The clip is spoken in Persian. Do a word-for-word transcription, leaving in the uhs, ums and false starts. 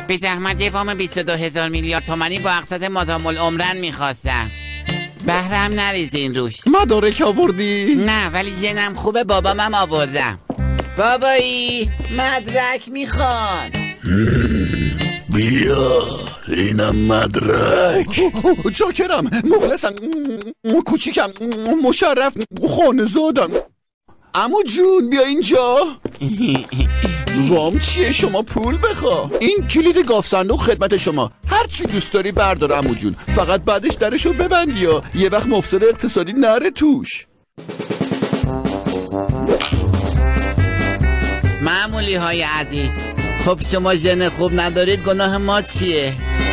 به زحمت یه وام بیست و دو هزار میلیارد تومانی با اقساط مدام العمرن میخواستم. بهرم نریزین روش. مدارک آوردی؟ نه ولی جنم خوبه، بابامم آوردم. بابایی مدرک میخوان. بیا اینم مدرک. چاکرم، مخلصم، کوچیکم، مشرف، خانه زادم. عمو جون بیا اینجا. وام چیه؟ شما پول بخوا. این کلید گاف صندوق خدمت شما، هر چی دوست داری بردار عمو جون، فقط بعدش درشو ببندی یا یه وقت مفسد اقتصادی نره توش. معمولی های عزیز، خب شما ژن خوب ندارید، گناه ما چیه؟